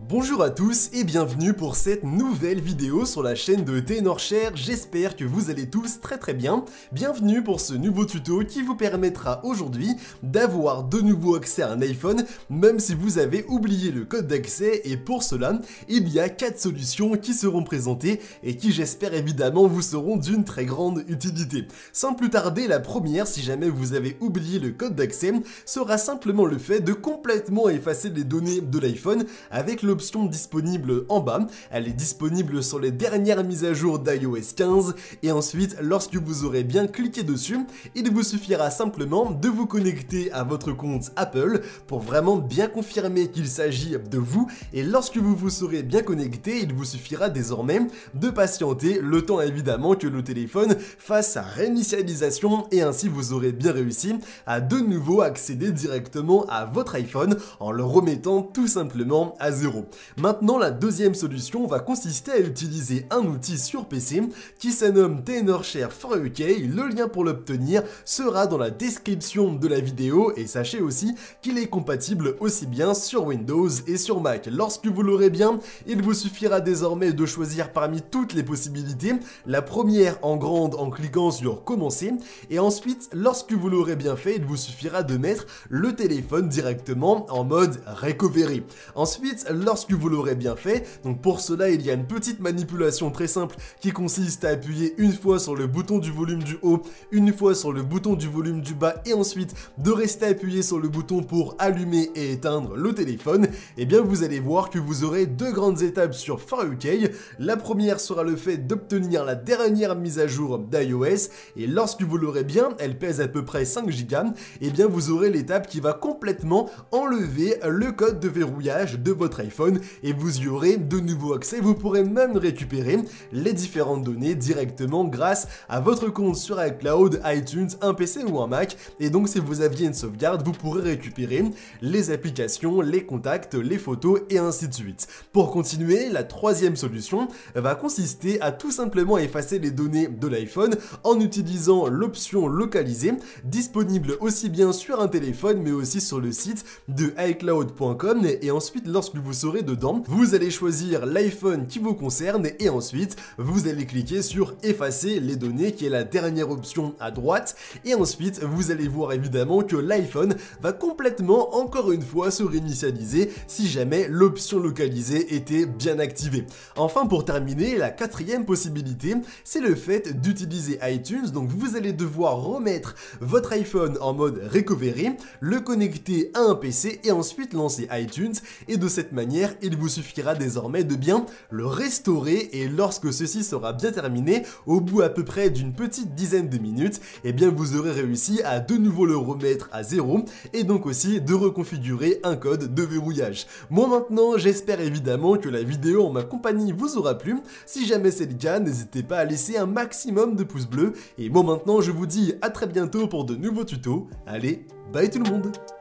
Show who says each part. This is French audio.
Speaker 1: Bonjour à tous et bienvenue pour cette nouvelle vidéo sur la chaîne de Tenorshare, j'espère que vous allez tous très bien. Bienvenue pour ce nouveau tuto qui vous permettra aujourd'hui d'avoir de nouveau accès à un iPhone même si vous avez oublié le code d'accès, et pour cela, il y a 4 solutions qui seront présentées et qui j'espère évidemment vous seront d'une très grande utilité. Sans plus tarder, la première, si jamais vous avez oublié le code d'accès, sera simplement le fait de complètement effacer les données de l'iPhone avec l'option disponible en bas. Elle est disponible sur les dernières mises à jour d'iOS 15 et ensuite lorsque vous aurez bien cliqué dessus, il vous suffira simplement de vous connecter à votre compte Apple pour vraiment bien confirmer qu'il s'agit de vous, et lorsque vous vous serez bien connecté, il vous suffira désormais de patienter le temps évidemment que le téléphone fasse sa réinitialisation, et ainsi vous aurez bien réussi à de nouveau accéder directement à votre iPhone en le remettant tout simplement à zéro. Maintenant, la deuxième solution va consister à utiliser un outil sur PC qui se nomme Tenorshare for UK. Le lien pour l'obtenir sera dans la description de la vidéo, et sachez aussi qu'il est compatible aussi bien sur Windows et sur Mac. Lorsque vous l'aurez bien, il vous suffira désormais de choisir parmi toutes les possibilités la première en grande en cliquant sur commencer, et ensuite lorsque vous l'aurez bien fait, il vous suffira de mettre le téléphone directement en mode recovery. Ensuite, lorsque vous l'aurez bien fait, donc pour cela il y a une petite manipulation très simple qui consiste à appuyer une fois sur le bouton du volume du haut, une fois sur le bouton du volume du bas, et ensuite de rester appuyé sur le bouton pour allumer et éteindre le téléphone. Et bien vous allez voir que vous aurez deux grandes étapes sur For UK. La première sera le fait d'obtenir la dernière mise à jour d'iOS, et lorsque vous l'aurez bien, elle pèse à peu près 5 Go, et bien vous aurez l'étape qui va complètement enlever le code de verrouillage de votre iPhone, et vous y aurez de nouveau accès. Vous pourrez même récupérer les différentes données directement grâce à votre compte sur iCloud, iTunes, un PC ou un Mac, et donc si vous aviez une sauvegarde, vous pourrez récupérer les applications, les contacts, les photos et ainsi de suite. Pour continuer, la troisième solution va consister à tout simplement effacer les données de l'iPhone en utilisant l'option localisée, disponible aussi bien sur un téléphone mais aussi sur le site de iCloud.com, et ensuite lorsque vous serez dedans, vous allez choisir l'iPhone qui vous concerne et ensuite vous allez cliquer sur effacer les données qui est la dernière option à droite, et ensuite vous allez voir évidemment que l'iPhone va complètement encore une fois se réinitialiser si jamais l'option localisée était bien activée. Enfin, pour terminer, la quatrième possibilité, c'est le fait d'utiliser iTunes. Donc vous allez devoir remettre votre iPhone en mode recovery, le connecter à un PC et ensuite lancer iTunes, et de cette manière il vous suffira désormais de bien le restaurer, et lorsque ceci sera bien terminé, au bout à peu près d'une petite dizaine de minutes, et bien vous aurez réussi à de nouveau le remettre à zéro, et donc aussi de reconfigurer un code de verrouillage. Moi maintenant, j'espère évidemment que la vidéo en ma compagnie vous aura plu. Si jamais c'est le cas, n'hésitez pas à laisser un maximum de pouces bleus, et moi maintenant je vous dis à très bientôt pour de nouveaux tutos. Allez, bye tout le monde!